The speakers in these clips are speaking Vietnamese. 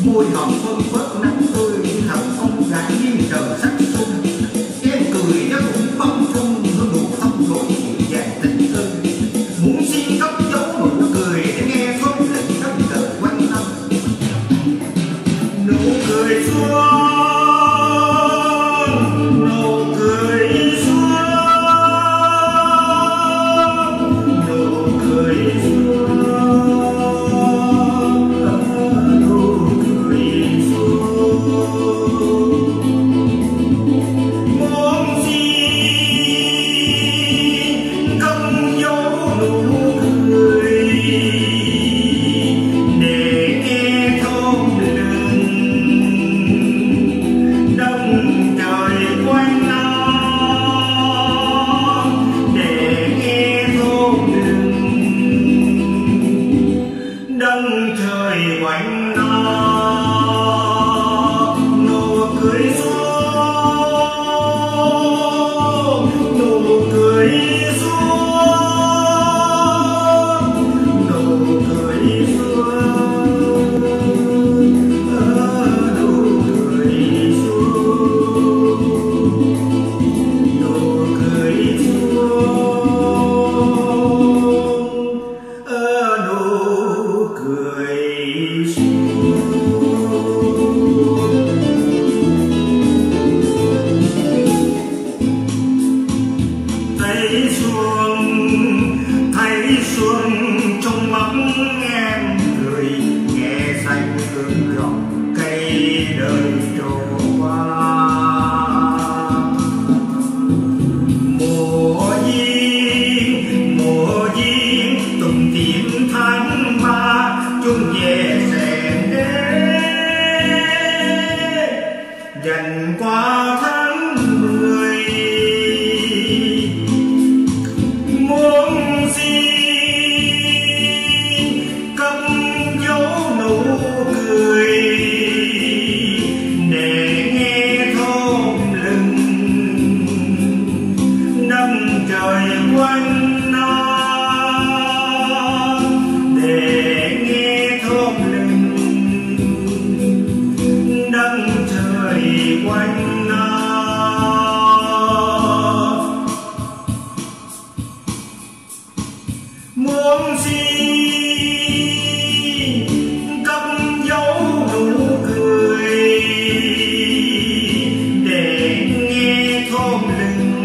môi hồng phân phớt nắng tươi hồng phong gạt nghiêng trời sắc xuân. Em cười nó cũng bâng khuâng hương nụ hồng gội dịu dàng tình thương. Muốn xin cất giấu nụ cười để nghe khóc lệnh đất trời quanh năm. Nụ cười xuân, nụ cười xuân, nụ cười xuân. Đất trời quanh nó nụ cười xuống, nụ cười xuống, nụ cười xuống, nụ cười xuống, nụ cười xuống. Thấy xuân trong mắt em cười, nghe xanh hương giọt cây đời trôi qua. Mùa duyên tùng tím tháng 3 chung về rèn đê dành qua tháng 10. Muốn xin cất giấu nụ cười để nghe thôn lừng nâng trời quanh nó, để nghe thôn lừng nâng trời quanh nó. Muốn xin cất giấu nụ cười để nghe thôn lừng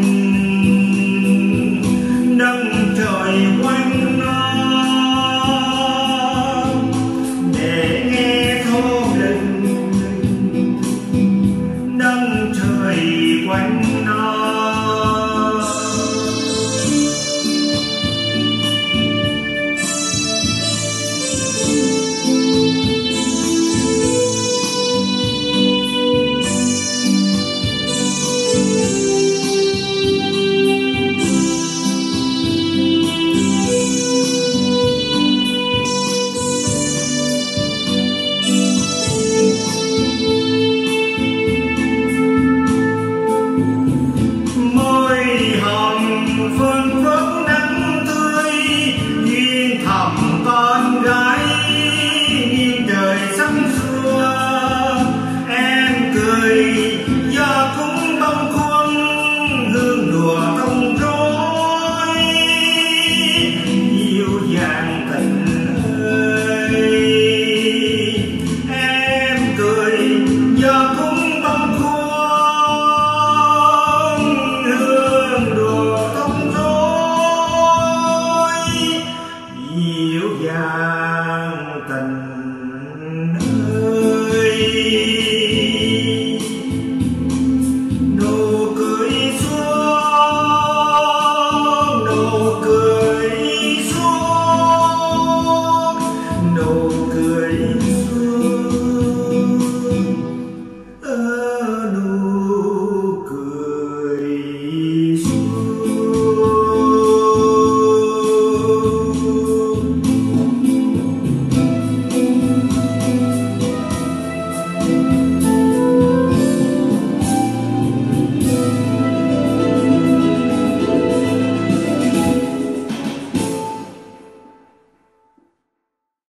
nâng trời quanh nó, để nghe thôn lừng nâng trời quanh nó. Phương phước nắng tươi duyên thầm con gái nghiêng trời sáng